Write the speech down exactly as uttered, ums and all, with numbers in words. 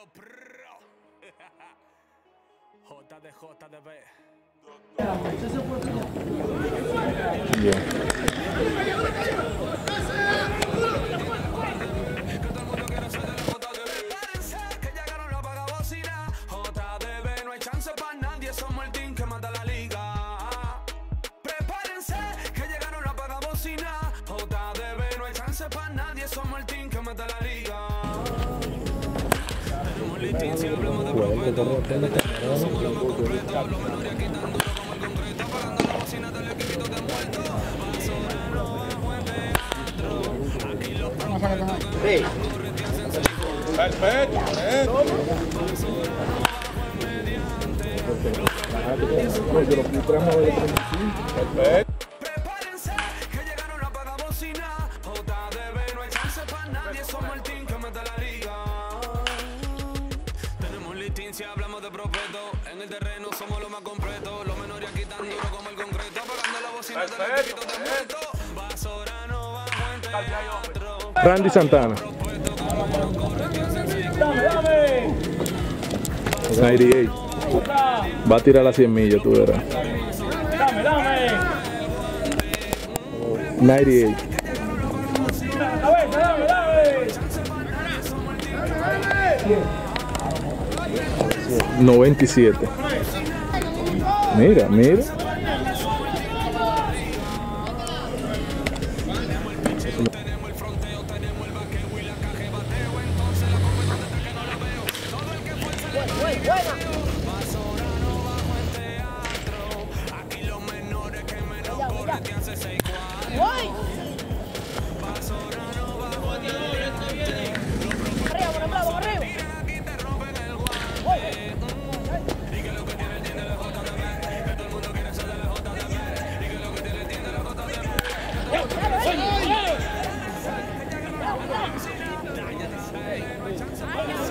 Dímelo, pro. J D J D B. Somos el team que mata la liga. Prepárense que llegaron la pagabocina. J D B, no hay chance para nadie. Somos el team que mata la liga. Tenemos licencia, hablamos de propeto. Somos los más completos. Los menores aquí tan duro como el concreto. Pagando la bocina del equipito de muerto. Basorano bajo el teatro. Aquí los propetos. Perfecto. Prepárense que llegaron la pagabocina. J D B, no hay chance para nadie. Somos el team que mata la liga. Tenemos licencia, hablamos de propeto. En el terreno somos los más completos. Los menores aquí tan duro como el concreto. Apagando la bocina del equipito de muerto. Basorano bajo el teatro. Randy Santana. Dame, dame. noventa y ocho. Va a tirar a cien millas, tú verás. Dame, dame. noventa y ocho. Cabeza, dame, dame. noventa y siete. Mira, mira. Hey,